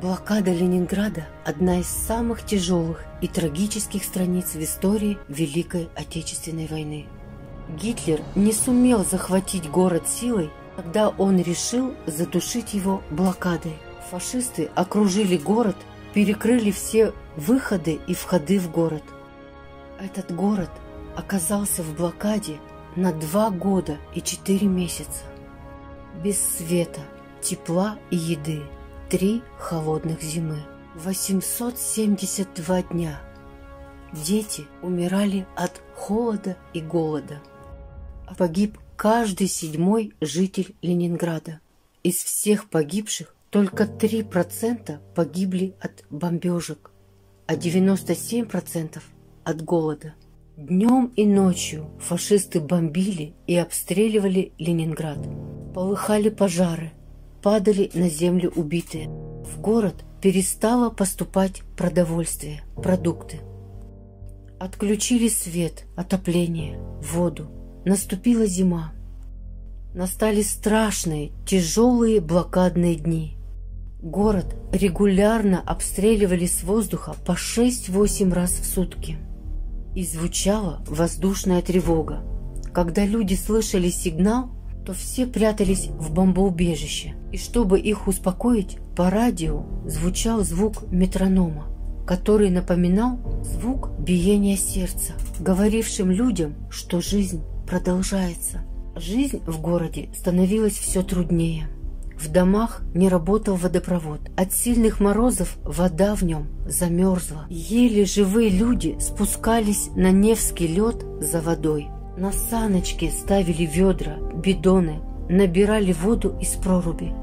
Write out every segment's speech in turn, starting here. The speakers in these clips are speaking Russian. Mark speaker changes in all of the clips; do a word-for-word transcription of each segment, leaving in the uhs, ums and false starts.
Speaker 1: Блокада Ленинграда – одна из самых тяжелых и трагических страниц в истории Великой Отечественной войны. Гитлер не сумел захватить город силой, когда он решил задушить его блокадой. Фашисты окружили город, перекрыли все выходы и входы в город. Этот город оказался в блокаде на два года и четыре месяца. Без света, тепла и еды. Три холодных зимы. восемьсот семьдесят два дня. Дети умирали от холода и голода. Погиб каждый седьмой житель Ленинграда. Из всех погибших только три процента погибли от бомбежек, а девяносто семь процентов от голода. Днем и ночью фашисты бомбили и обстреливали Ленинград. Полыхали пожары, падали на землю убитые. В город перестало поступать продовольствие, продукты. Отключили свет, отопление, воду. Наступила зима. Настали страшные, тяжелые блокадные дни. Город регулярно обстреливали с воздуха по шесть-восемь раз в сутки. И звучала воздушная тревога. Когда люди слышали сигнал, то все прятались в бомбоубежище. И чтобы их успокоить, по радио звучал звук метронома, который напоминал звук биения сердца, говорившим людям, что жизнь продолжается. Жизнь в городе становилась все труднее. В домах не работал водопровод. От сильных морозов вода в нем замерзла. Еле живые люди спускались на Невский лед за водой. На саночки ставили ведра, бидоны, набирали воду из проруби.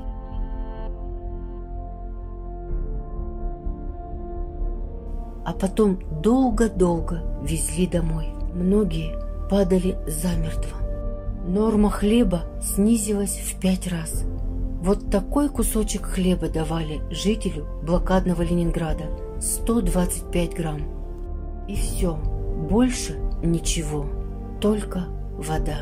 Speaker 1: А потом долго-долго везли домой. Многие падали замертво. Норма хлеба снизилась в пять раз. Вот такой кусочек хлеба давали жителю блокадного Ленинграда – сто двадцать пять грамм. И все, больше ничего. Только вода.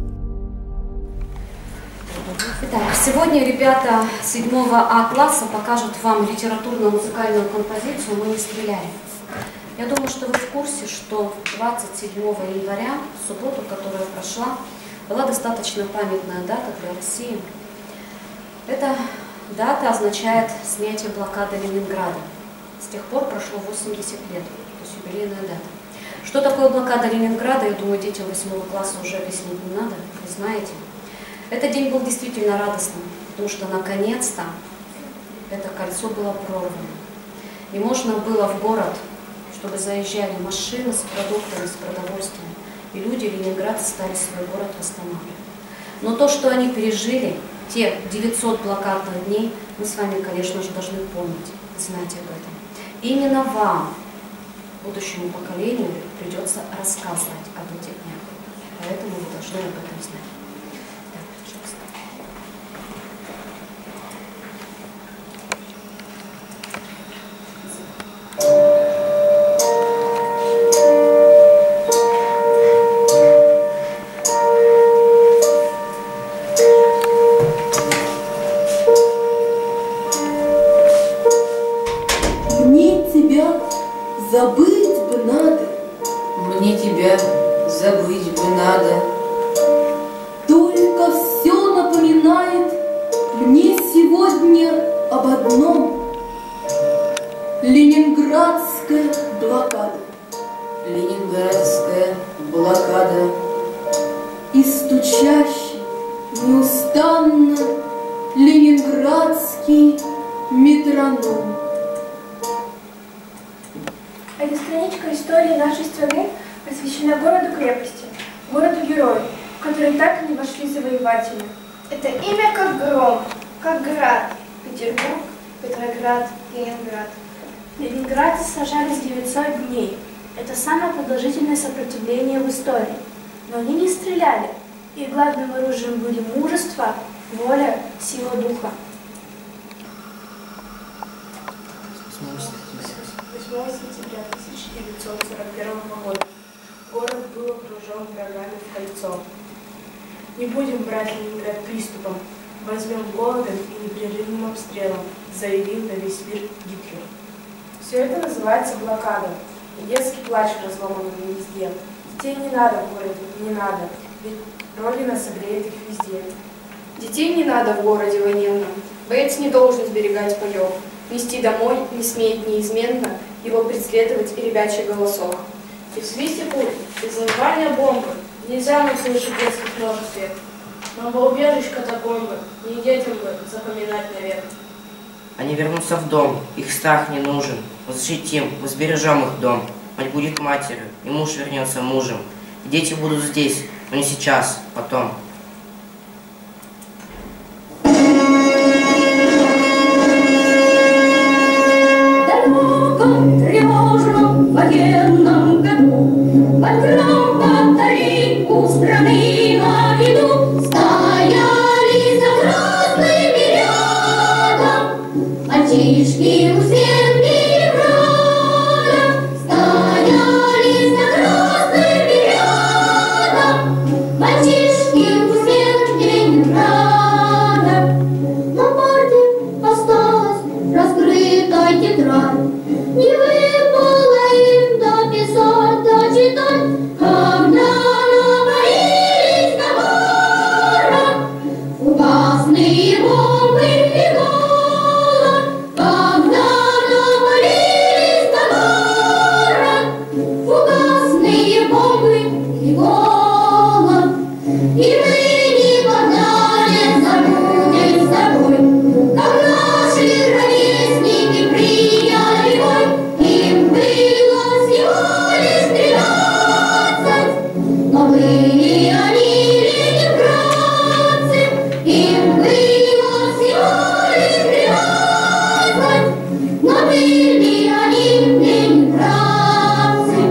Speaker 2: Итак, сегодня ребята седьмого А класса покажут вам литературно-музыкальную композицию «Мы не стреляли». Я думаю, что вы в курсе, что двадцать седьмого января, в субботу, которая прошла, была достаточно памятная дата для России. Эта дата означает снятие блокады Ленинграда. С тех пор прошло восемьдесят лет, то есть юбилейная дата. Что такое блокада Ленинграда, я думаю, детям восьмого класса уже объяснить не надо, вы знаете. Этот день был действительно радостным, потому что наконец-то это кольцо было прорвано. И можно было в город, чтобы заезжали машины с продуктами, с продовольствием, и люди Ленинграда стали свой город восстанавливать. Но то, что они пережили, те девятьсот блокадных дней, мы с вами, конечно же, должны помнить, знать об этом. Именно вам, будущему поколению, придется рассказывать об этих днях. Поэтому вы должны об этом знать. Так, пожалуйста.
Speaker 3: Забыть бы надо.
Speaker 4: Мне тебя забыть бы надо.
Speaker 3: Только все напоминает мне сегодня об одном. Ленинградская блокада.
Speaker 4: Ленинградская блокада.
Speaker 3: И стучащий неустанно ленинградский метроном.
Speaker 5: Эта страничка истории нашей страны посвящена городу-крепости, городу-герою, в который так и не вошли завоеватели.
Speaker 6: Это имя как гром, как град. Петербург, Петроград, Ленинград.
Speaker 5: Ленинградцы сражались девятьсот дней. Это самое продолжительное сопротивление в истории. Но они не стреляли. Их главным оружием были мужество, воля, сила духа.
Speaker 6: восьмого сентября тысяча девятьсот сорок первого года город был окружен врагами в кольцо.
Speaker 5: Не будем брать Ленинград приступом.
Speaker 7: возьмем голодом и непрерывным обстрелом, заявил на весь мир Гитлер. Все это называется блокада. И детский плач в разломанном гнезде. Детей не надо в городе, не надо, ведь Родина согреет их везде.
Speaker 6: Детей не надо в городе военном. Боец не должен сберегать паёк. Нести домой не смеет неизменно его преследовать и ребячий голосок.
Speaker 7: И в свисте пуль, и взрывания бомбы нельзя нам слышать детских множестве. Бомбоубежищ катакомбы не детям бы запоминать навек.
Speaker 8: Они вернутся в дом, их страх не нужен. Мы защитим, мы сбережем их дом. Мать будет матерью, и муж вернется мужем. И дети будут здесь, но не сейчас, потом.
Speaker 9: Далеком тревожном военном году под гром батарейку страны на виду стояли за красными рядом мальчишки у стен Ленинграда. Стояли за красными рядом мальчишки у стен Ленинграда. На парте осталась раскрытая тетрадь. Не выпало им дописать, дочитать, когда навалились на город фугасные бомбы и голод. Когда навалились на город фугасные бомбы и голод. И мы никогда не забудем с тобой, как наши ровесники приняли бой. Им было всего лишь тринадцать, но были они ленинградцы. Им было всего лишь тринадцать, но были они ленинградцы.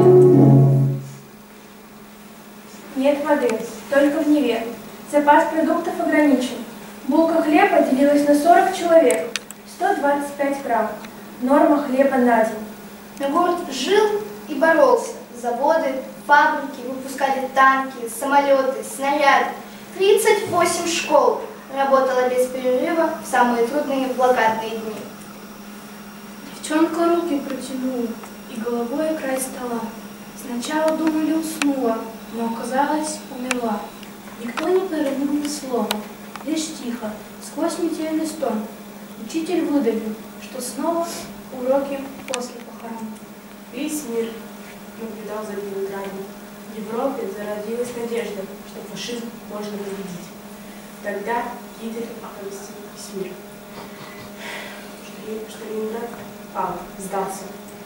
Speaker 5: Нет воды, только в Неве. Запас продуктов ограничен. Булка хлеба делилась на сорок человек, сто двадцать пять грамм. Норма хлеба на день.
Speaker 6: Но город жил и боролся. Заводы, фабрики выпускали танки, самолеты, снаряды. тридцать восемь школ работало без перерыва в самые трудные блокадные дни.
Speaker 5: Девчонка руки протянула и головой о край стола. Сначала думали, уснула, но оказалось, умерла. Никто не проронил ни слова, лишь тихо, сквозь метельный стон. Учитель выдавил, что снова уроки после похорон.
Speaker 7: Весь мир наблюдал за Ленинградом. В Европе зародилась надежда, что фашизм можно победить. Тогда Гитлер оповестил весь мир, что, что Ленинград пал, сдался.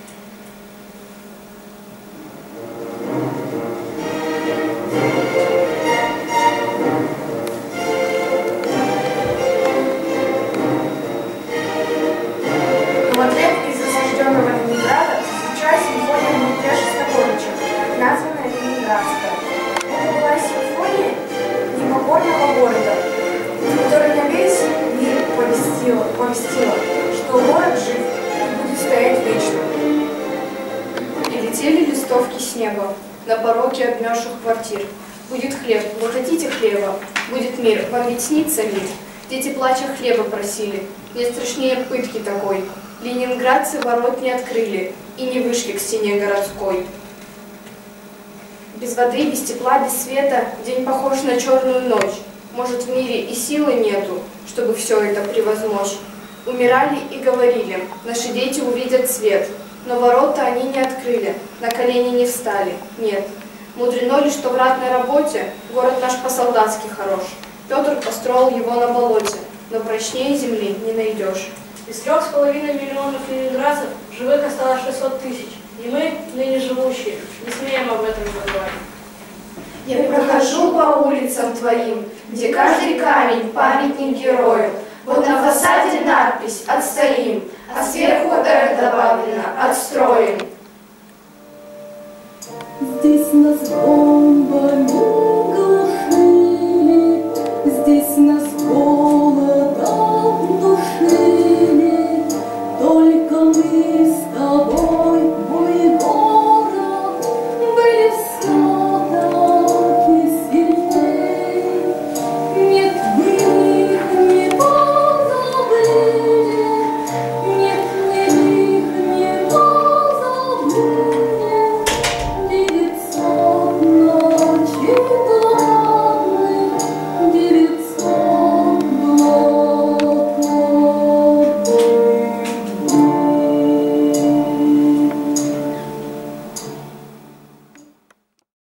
Speaker 5: Но в ответ из осажденного Ленинграда звучала симфония Дмитрия Шостаковича, названная Ленинградская. Это была симфония непокорного города, которая на весь мир повестила, повестила, что город жив и будет стоять вечно.
Speaker 6: И летели листовки с неба на пороге обмерзших квартир. Будет хлеб, вы хотите хлеба? Будет мир, вам ведь снится мир. Дети плача хлеба просили, нет страшнее пытки такой. Ленинградцы ворот не открыли и не вышли к стене городской. Без воды, без тепла, без света день похож на черную ночь. Может, в мире и силы нету, чтобы все это превозмочь. Умирали и говорили, наши дети увидят свет. Но ворота они не открыли, на колени не встали, нет. Мудрено ли, что в ратной работе город наш по-солдатски хорош. Петр построил его на болоте, но прочнее земли не найдешь.
Speaker 7: Из трех с половиной миллионов ленинградцев живых осталось шестьсот тысяч, и мы, ныне живущие, не смеем об этом забывать.
Speaker 6: Я прохожу по улицам твоим, где каждый камень памятник герою. Вот на фасаде надпись «Отстоим», а сверху «Р» добавлено «Отстроим».
Speaker 3: Здесь нас Бог